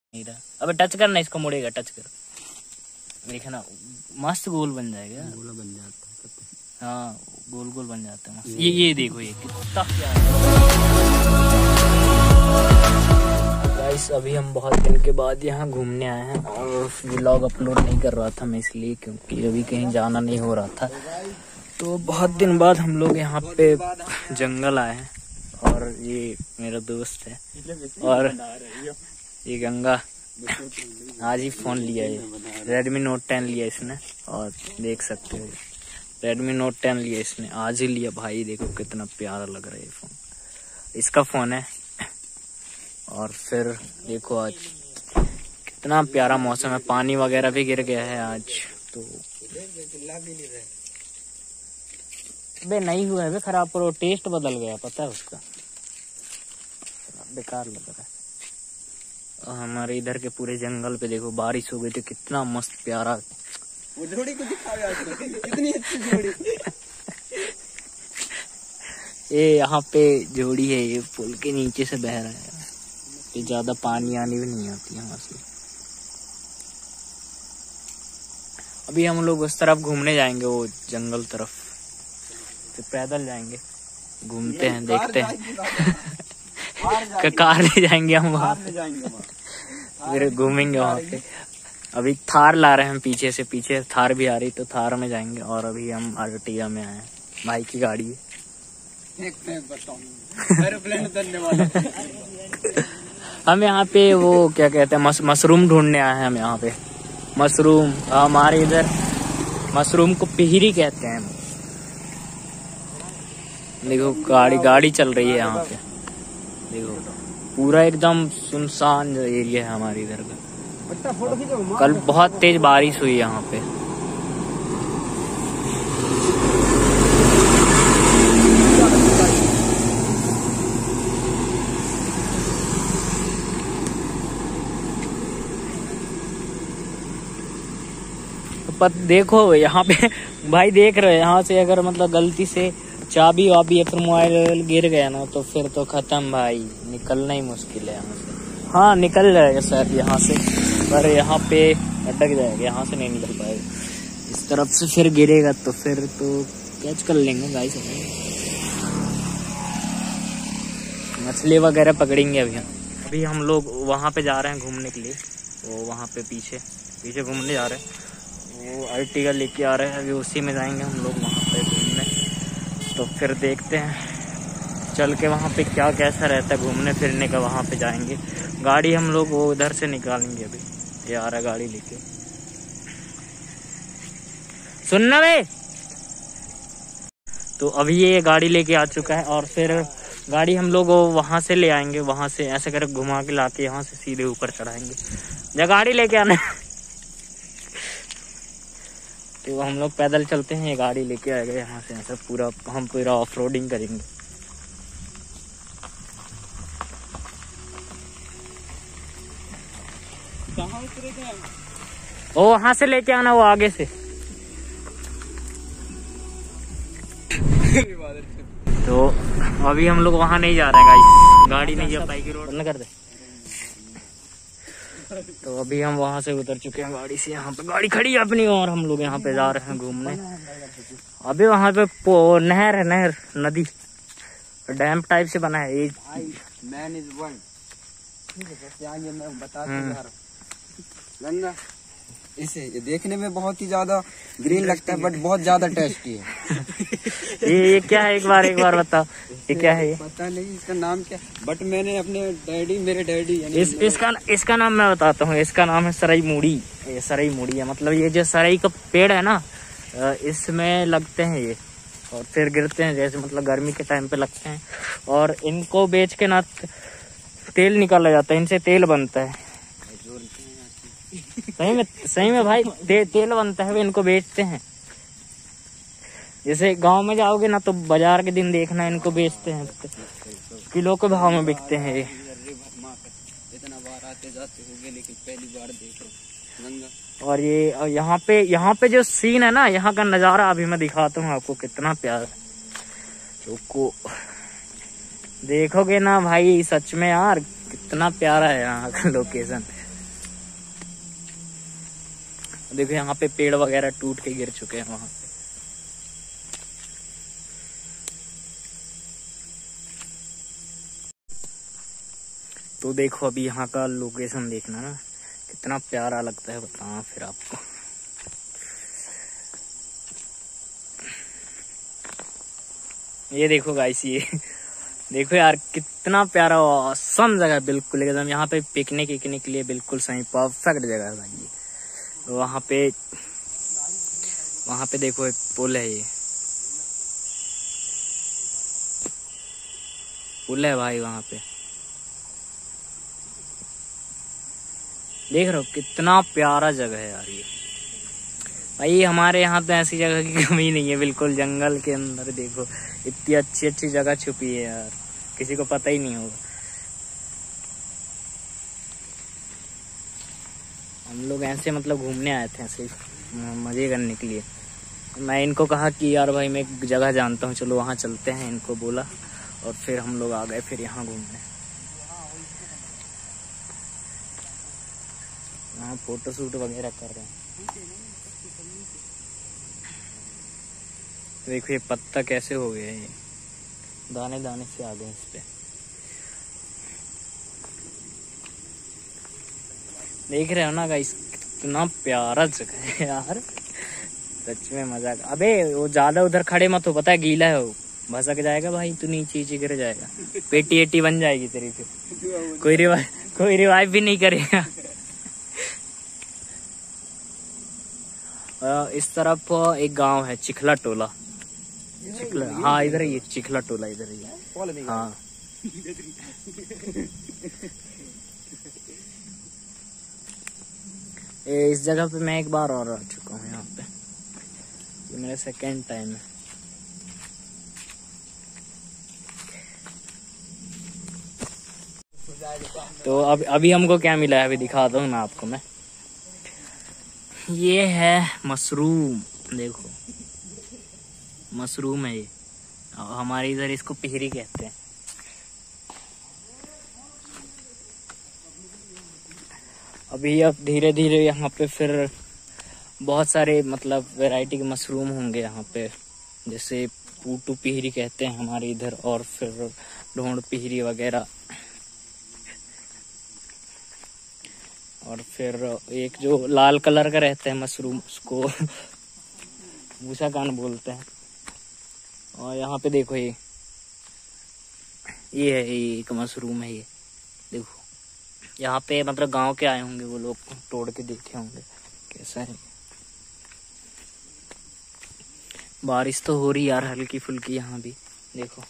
नहीं रहा। अबे टच करना, इसको मुड़ेगा, टच कर, देखना मस्त गोल बन जाएगा। गोल बन जाता है, हाँ गोल गोल बन जाता है मस्त। ये देखो ये कितना प्यारा। गाइस अभी हम बहुत दिन के बाद यहाँ घूमने आए हैं और व्लॉग अपलोड नहीं कर रहा था मैं इसलिए, क्योंकि अभी कहीं जाना नहीं हो रहा था। तो बहुत दिन बाद हम लोग यहाँ पे जंगल आए हैं और ये मेरा दोस्त है और ये गंगा आज ही फोन लिया है, Redmi Note 10 लिया इसने और देख सकते हो Redmi Note 10 लिया इसने, आज ही लिया भाई। देखो कितना प्यारा लग रहा है ये फोन, इसका फोन है। और फिर देखो आज कितना प्यारा मौसम है, पानी वगैरह भी गिर गया है आज तो। बे नहीं हुआ है बे खराब, पर टेस्ट बदल गया पता है उसका, बेकार लग रहा है। हमारे इधर के पूरे जंगल पे देखो बारिश हो गई थी, कितना मस्त प्यारा। वो जोड़ी को दिखाओ यार, कितनी अच्छी जोड़ी। ये यहाँ पे जोड़ी है, ये पुल के नीचे से बह रहा है, ये ज्यादा पानी आनी भी नहीं आती यहाँ से। अभी हम लोग उस तरफ घूमने जाएंगे, वो जंगल तरफ, फिर पैदल जाएंगे, घूमते हैं देखते हैं। कार ले जाएंगे हम वहाँ, फिर घूमेंगे वहाँ पे। अभी थार ला रहे हैं हम पीछे से, पीछे थार भी आ रही तो थार में जाएंगे। और अभी हम अर्टिगा में आए हैं, भाई की गाड़ी है। हम यहाँ पे वो क्या कहते हैं मशरूम ढूंढने आए हैं हम यहाँ पे। मशरूम हमारे इधर मशरूम को पिहरी कहते हैं। देखो गाड़ी चल रही है यहाँ पे, देखो पूरा एकदम सुनसान जो एरिया है हमारे इधर का। कल बहुत तेज बारिश हुई यहाँ पे। देखो यहाँ पे भाई देख रहे हो, यहाँ से अगर मतलब गलती से चाबी वाबी या फिर मोबाइल गिर गया ना तो फिर तो खत्म भाई, निकलना ही मुश्किल है यहाँ से। हाँ निकल जाएगा सर यहाँ से, पर यहाँ पे अटक जाएगा, यहाँ से नहीं निकल पाएगा। इस तरफ से फिर गिरेगा तो फिर तो कैच कर लेंगे गाइस, मछली वगैरह पकड़ेंगे। अभी हम लोग वहाँ पे जा रहे हैं घूमने के लिए, वो वहाँ पे पीछे घूमने जा रहे हैं। वो अर्टिगा लेके आ रहे हैं, अभी उसी में जाएंगे हम लोग वहाँ पे घूमने। तो फिर देखते हैं चल के वहाँ पे क्या कैसा रहता है घूमने फिरने का, वहाँ पे जाएंगे। गाड़ी हम लोग वो उधर से निकालेंगे, अभी ये आ रहा गाड़ी लेके। सुनना बे, तो अभी ये गाड़ी लेके आ चुका है और फिर गाड़ी हम लोग वहाँ से ले आएंगे, वहाँ से ऐसे कर घुमा के लाके यहाँ से सीधे ऊपर चढ़ाएंगे। या गाड़ी लेके आना तो हम लोग पैदल चलते हैं, ये गाड़ी लेके आएगा यहाँ से, ऐसा हम पूरा ऑफ रोडिंग करेंगे। कहाँ उतरेगा? वो वहाँ से लेके आना, वो आगे से। तो अभी हम लोग वहाँ नहीं जा रहे हैं गाइस, गाड़ी नहीं जा पाएगी, रोड बंद कर दे। तो अभी हम वहाँ से उतर चुके हैं गाड़ी से, यहाँ पे गाड़ी खड़ी है अपनी और हम लोग यहाँ पे जा रहे हैं घूमने। अभी वहाँ पे नहर है, नदी डैम टाइप से बना है। मैन इज वर्ल्ड, गंगा इसे ये देखने में बहुत ही ज्यादा ग्रीन लगता है बट बहुत ज्यादा टेस्टी है। ये क्या है, एक बार बताओ ये क्या है? ये पता नहीं इसका नाम क्या, बट मैंने अपने मेरे डैडी इसका नाम मैं बताता हूँ। इसका नाम है सरई मूड़ी। ये सरई मूड़ी है, मतलब ये जो सरई का पेड़ है ना, इसमें लगते हैं ये और फिर गिरते हैं, जैसे मतलब गर्मी के टाइम पे लगते हैं। और इनको बेच के ना तेल निकाला जाता है, इनसे तेल बनता है। सही में भाई तेल बनता है, इनको बेचते हैं। जैसे गांव में जाओगे ना तो बाजार के दिन देखना इनको बेचते हैं, किलो के भाव में बिकते हैं ये। इतना बार आते जाते होंगे लेकिन पहली बार देख रहा हूं। और ये यहाँ पे जो सीन है ना, यहाँ का नजारा अभी मैं दिखाता हूँ आपको, कितना प्यारा। तो देखोगे ना भाई, सच में यार कितना प्यारा है यहाँ का लोकेशन। देखो यहाँ पे पेड़ वगैरह टूट के गिर चुके हैं वहां। तो देखो अभी यहाँ का लोकेशन देखना ना, कितना प्यारा लगता है बताओ फिर आपको। ये देखो गाइस, ये देखो यार कितना प्यारा औसम जगह, बिल्कुल एकदम यहाँ पे पिकनिक विकनिक के लिए बिल्कुल सही परफेक्ट जगह है भाई ये। तो वहाँ पे देखो एक पुल है, ये पुल है भाई वहाँ पे, देख रहे हो कितना प्यारा जगह है यार ये भाई। हमारे यहाँ तो ऐसी जगह की कमी नहीं है, बिल्कुल जंगल के अंदर देखो इतनी अच्छी अच्छी जगह छुपी है यार, किसी को पता ही नहीं होगा। हम लोग ऐसे मतलब घूमने आए थे, ऐसे मजे करने के लिए। मैं इनको कहा कि यार भाई मैं एक जगह जानता हूँ, चलो वहाँ चलते हैं, इनको बोला और फिर हम लोग आ गए फिर यहाँ घूमने। वहाँ फोटो शूट वगैरह कर रहे हैं। देखो ये पत्ता कैसे हो गया, ये दाने दाने से आ गए इस पे। देख रहे हो ना गाइस, कितना प्यारा जगह है यार, सच में मजा। अबे वो ज्यादा उधर खड़े मत हो, पता है गीला है वो, भसक जाएगा भाई, तू नीचे गिर जाएगा, पेटी एटी बन जाएगी तेरी फिर, कोई रिवाइव भी नहीं करेगा। इस तरफ एक गांव है चिखला टोला, हाँ इधर ही चिखला टोला, इधर ही है हाँ। इस जगह पे मैं एक बार और आ चुका हूँ, यहाँ पे ये मेरा सेकेंड टाइम है। तो अभी हमको क्या मिला है, अभी दिखाता हूँ मैं आपको। मैं ये है मशरूम, देखो मशरूम है ये, हमारे इधर इसको पिहरी कहते हैं। अभी अब धीरे धीरे यहाँ पे फिर बहुत सारे मतलब वैरायटी के मशरूम होंगे यहाँ पे, जैसे पूटू पिहरी कहते हैं हमारे इधर, और फिर ढोंड पिहरी वगैरह, और फिर एक जो लाल कलर का रहता है मशरूम, उसको मूसा कान बोलते हैं। और यहाँ पे देखो ये है, ये एक मशरूम है ये, देखो यहाँ पे मतलब गांव के आए होंगे वो लोग, तोड़ के देखे होंगे कैसा है। बारिश तो हो रही यार हल्की फुल्की यहाँ भी, देखो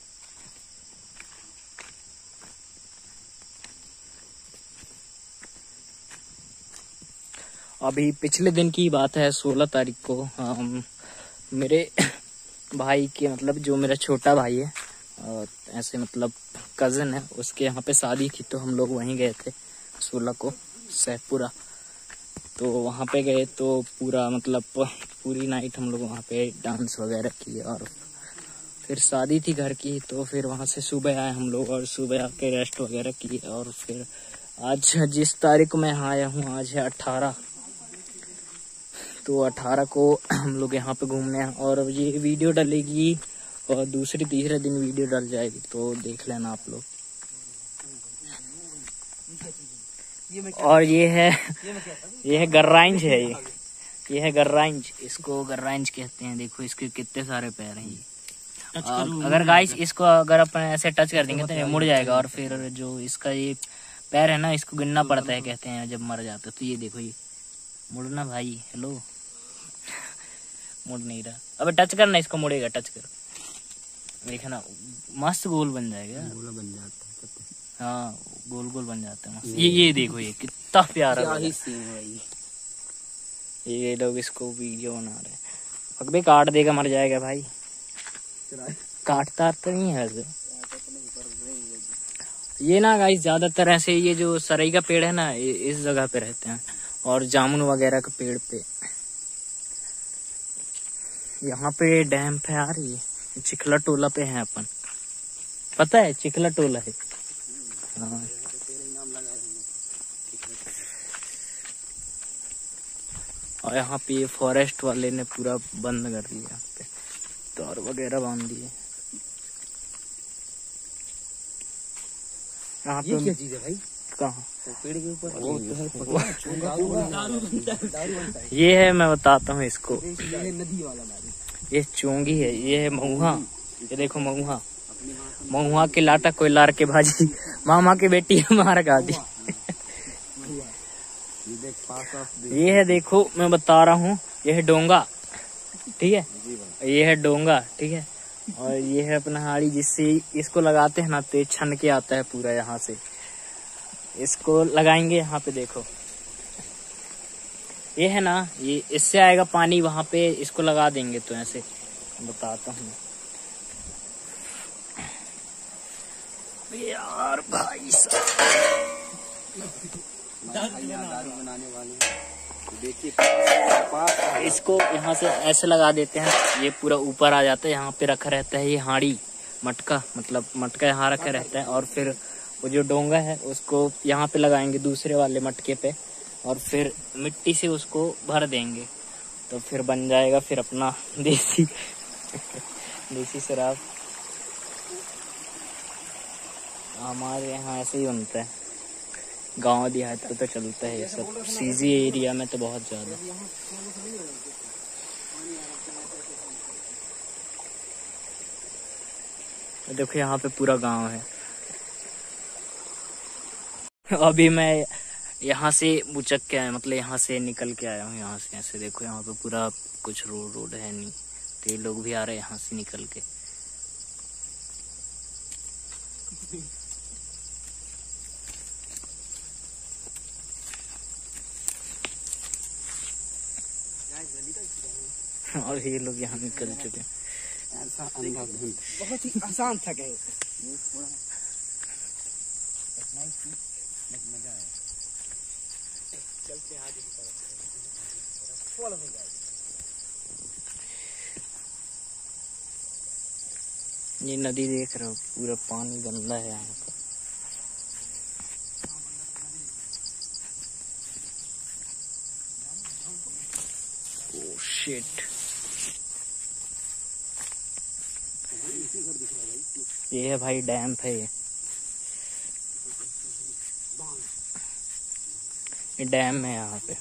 अभी पिछले दिन की बात है, 16 तारीख को मेरे भाई के मतलब जो मेरा छोटा भाई है, ऐसे मतलब कजन है, उसके यहाँ पे शादी थी, तो हम लोग वहीं गए थे 16 को सैफपुरा। तो वहाँ पे गए तो पूरा मतलब पूरी नाइट हम लोग वहाँ पे डांस वगैरह किए, और फिर शादी थी घर की, तो फिर वहाँ से सुबह आए हम लोग, और सुबह आके रेस्ट वगैरह किए। और फिर आज जिस तारीख को मैं यहाँ आया हूँ, आज है 18, तो 18 को हम लोग यहाँ पे घूमने हैं। और ये वीडियो डलेगी और दूसरे तीसरे दिन वीडियो डल जाएगी, तो देख लेना आप लोग। और ये है गर्राइंज है, ये है गर्राइंज, इसको गर्राइंज कहते हैं। देखो इसके कितने सारे पैर हैं ये। अगर गाइस इसको अगर अपन ऐसे टच कर देंगे तो ये मुड़ जाएगा, और फिर जो इसका ये पैर है ना, इसको गिनना पड़ता है कहते हैं जब मर जाता है। तो ये देखो ये मुड़ना भाई, हेलो मुड़ नहीं रहा, अबे टच करना इसको, मुड़ेगा, टच कर, देखना मस्त गोल बन जाएगा, गोला बन जाता है, हाँ गोल गोल बन जाता है मस्त। ये देखो ये कितना प्यारा है भाई। ये लोग इसको वीडियो बना रहे हैं, अबे काट देगा, मर जाएगा भाई, काटता तो नहीं है वैसे। ये ना गाइस ज्यादातर ऐसे ये जो सरई का पेड़ है ना, इस जगह पे रहते हैं, और जामुन वगैरह के पेड़ पे। यहाँ पे डैम है यार, ये चिखला टोला पे है अपन, पता है चिखला टोला है हाँ। और यहाँ पे फॉरेस्ट वाले ने पूरा बंद कर दिया, यहाँ पे तार वगैरह बांध दिए। यहाँ पे क्या चीज है भाई? कहाँ? पेड़ के ऊपर वो तो है, ये है, मैं बताता हूँ इसको। नदी वाला ये चोंगी है, ये है महुआ। ये देखो महुआ, महुआ के लाटा कोई लार के भाजी, मामा की बेटी मार गा दी। ये है, देखो मैं बता रहा हूँ, ये है डोंगा, ठीक है, ये है डोंगा, ठीक है। और ये है अपना हाड़ी, जिससे इसको लगाते हैं ना तो ये छन के आता है पूरा। यहाँ से इसको लगाएंगे, यहाँ पे देखो ये है ना, ये इससे आएगा पानी वहां पे, इसको लगा देंगे तो ऐसे बताता हूँ यार भाई साहब। दारू बनाने वाले देखिए, इसको यहाँ से ऐसे लगा देते हैं, ये पूरा ऊपर आ जाता है। यहाँ पे रखा रहता है ये हाड़ी, मटका, मतलब मटका यहाँ रखा रहता है। और फिर वो जो डोंगा है उसको यहाँ पे लगाएंगे दूसरे वाले मटके पे, और फिर मिट्टी से उसको भर देंगे, तो फिर बन जाएगा फिर अपना देसी देसी शराब। हमारे यहाँ ऐसे ही बनता है, गांव देहात पे तो चलता है ये सब, सीजी एरिया में तो बहुत ज्यादा। देखो यहाँ पे पूरा गांव है। अभी मैं यहाँ से बुचक के आया, मतलब यहाँ से निकल के आया हूँ, यहाँ से ऐसे देखो, यहाँ पे पूरा कुछ रोड है नहीं, तो ये लोग भी आ रहे हैं यहाँ से निकल के। और ये लोग यहाँ निकल चुके हैं। बहुत ही आसान था गए, मजा आया। चलते आगे की तरफ, ये नदी देख रहे हो, पूरा पानी गंदा है यहाँ पर। ओह शिट, ये है भाई डैम है, ये डैम है यहाँ पे,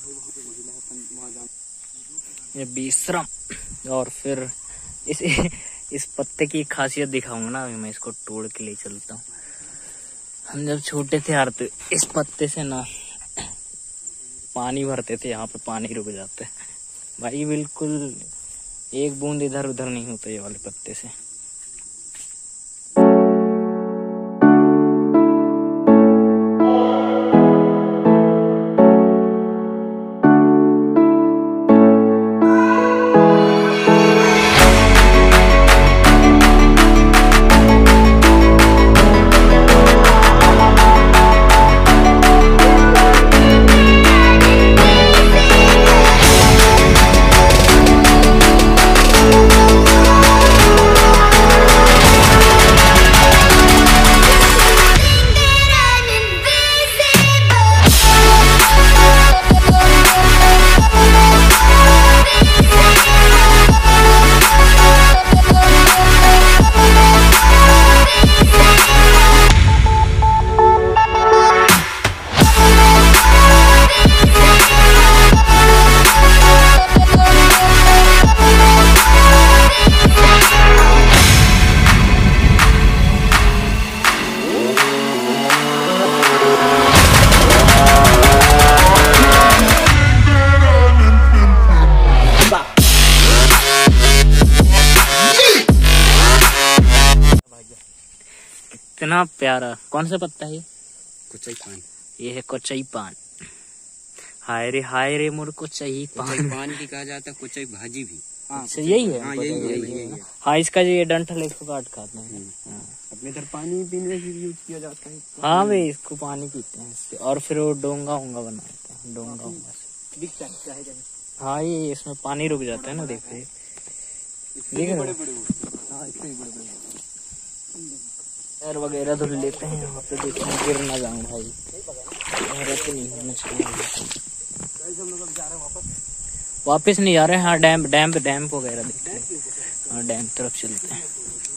ये बीसरम। और फिर इस पत्ते की खासियत दिखाऊंगा ना, अभी मैं इसको तोड़ के ले चलता हूँ। हम जब छोटे थे यार, तो इस पत्ते से ना पानी भरते थे, यहाँ पे पानी रुक जाता है भाई, बिल्कुल एक बूंद इधर उधर नहीं होता ये वाले पत्ते से। इतना प्यारा, कौन सा पत्ता है ये? कुचई पान। ये है कुचई पान। हाय रे मोर कुचई पान। पान भी कहा जाता है, कुचई भाजी भी। अच्छा यही है? हाँ यही है। हाँ, इसका जो ये डंठल है इसको काट खाते हैं। अपने इधर पानी पीने के लिए यूज किया जाता है। हाँ भाई, इसको पानी पीते हैं इससे, और फिर वो डोंगा होंगा बनाते हैं, डोंगा दिखता है। हाँ, ये इसमें पानी रुक जाता है ना, देखिए देख रहे पैर वगैरह धुल लेते हैं यहाँ पे, देखिए गिर ना जाऊं भाई, तो नहीं होना चाहिए। वापस नहीं जा रहे हैं। हाँ डैम वगैरह देखते हैं। हाँ डैम तरफ चलते हैं।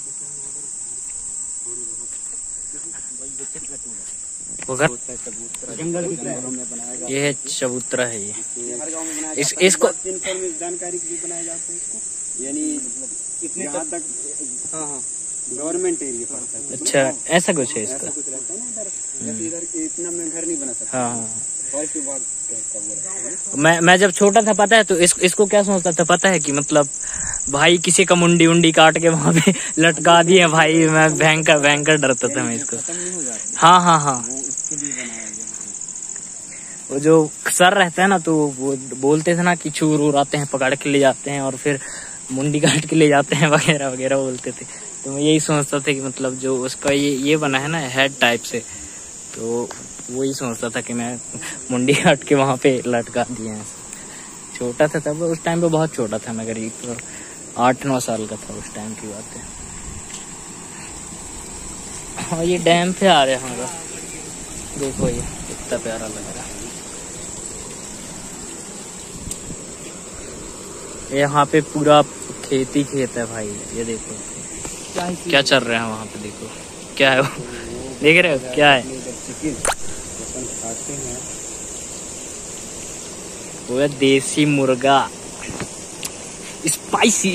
ये है चबूतरा है ये। इसको जानकारी के लिए बनाया जाता है इसको, यानी यहाँ तक गवर्नमेंट एरिया पड़ता है। अच्छा ऐसा कुछ है इसका। ऐसा कुछ रहता है ना इधर, जैसे इधर इतना में घर नहीं बना सकता। हाँ फॉरेस्ट विभाग का मैं जब छोटा था पता है तो इसको क्या सोचता था पता है कि मतलब भाई किसी का मुंडी काट के वहाँ पे लटका दिए भाई। मैं भयंकर डरता था मैं इसको। हाँ वो जो सर रहता है ना तो वो बोलते थे ना कि चोर आते हैं पकड़ के ले जाते हैं और फिर मुंडी काट के ले जाते हैं वगैरह बोलते थे। तो मैं यही सोचता था कि मतलब जो उसका ये बना है ना हेड टाइप से, तो वही सोचता था कि मैं मुंडी काट के वहाँ पे लटका दिए हैं। छोटा था तब, उस टाइम पे बहुत छोटा था मैं, करीब 8-9 साल का था उस टाइम की बात है। हाँ ये डैम पे आ रहे हैं हमारा, देखो ये कितना प्यारा लग रहा है। यहाँ पे पूरा खेती खेत है भाई। ये देखो क्या चल रहा है वहाँ पे, देखो क्या है वो देख रहे हो क्या है वो है देसी मुर्गा स्पाइसी।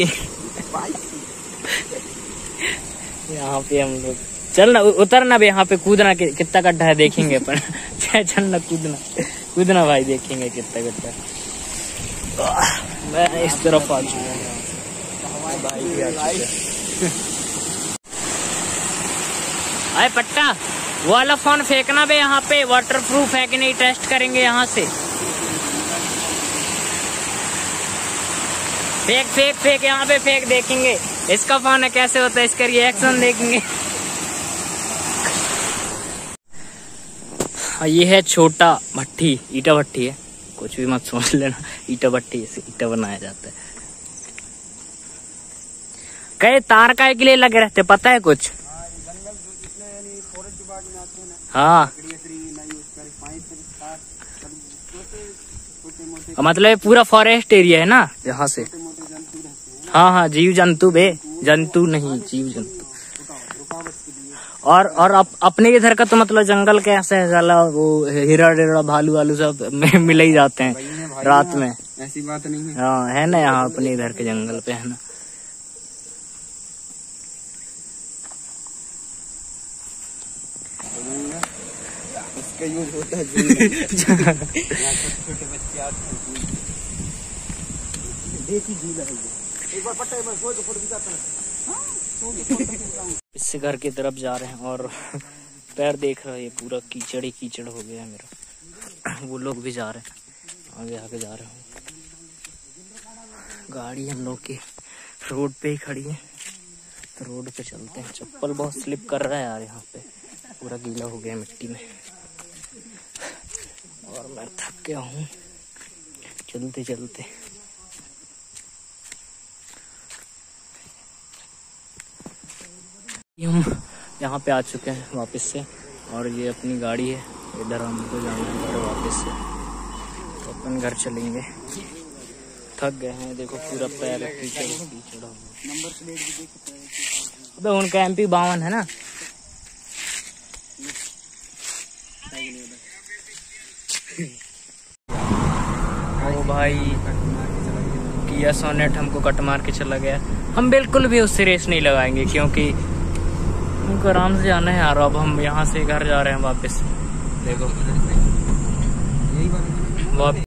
यहाँ पे हम लोग चलना उतरना भी, यहाँ पे कूदना कितना गड्ढा है देखेंगे अपन। चलना कूदना भाई देखेंगे कितना गड्ढा। मैं इस तरफ आ चुका हूँ भाई भी आ चुका है। अरे पट्टा वो वाला फोन फेंकना बे, यहाँ पे वाटरप्रूफ है कि नहीं टेस्ट करेंगे यहाँ से। फेंक यहाँ पे फेंक, देखेंगे इसका फोन है कैसे होता है, इसका रिएक्शन देखेंगे। ये है छोटा भट्टी, ईटा भट्टी है, कुछ भी मत समझ लेना। ईटा भट्टी से ईटा बनाया जाता है। कई तार का के लिए लगे रहते पता है कुछ? हाँ मतलब पूरा फॉरेस्ट एरिया है ना यहाँ से। हाँ जीव जंतु बे, जंतु नहीं जीव जंतु। और अपने इधर का तो मतलब जंगल कैसे है साला, वो हिरण भालू वालू सब मिल ही जाते हैं रात में। ऐसी बात नहीं है। हाँ है ना यहाँ अपने इधर के जंगल पे है ना। इसका यूज होता है छोटे बच्चे आते हैं। देखी झूला है एक बार पट्टा में सोच फोटो खिंचाता है। इससे घर की तरफ जा रहे हैं और पैर देख रहे हैं पूरा कीचड़ ही कीचड़ हो गया है मेरा। वो लोग भी जा रहे हैं, आगे जा रहे हैं। गाड़ी हम लोग की रोड पे ही खड़ी है, तो रोड पे चलते हैं। चप्पल बहुत स्लिप कर रहा है यार, यहाँ पे पूरा गीला हो गया मिट्टी में और मैं थक गया हूँ चलते चलते। हम यहाँ पे आ चुके हैं वापस से और ये अपनी गाड़ी है। इधर हमको जाना है वापस से, तो अपन घर चलेंगे। थक गए हैं, देखो पूरा पैर कीचड़ हो गया। नंबर प्लेट भी अबे उनका MP 52 है ना। ओ भाई किया सोनेट हमको कट मार के चला गया। हम बिल्कुल भी उससे रेस नहीं लगाएंगे क्योंकि उनको आराम से जाना है यार। अब हम यहाँ से घर जा रहे हैं वापस। देखो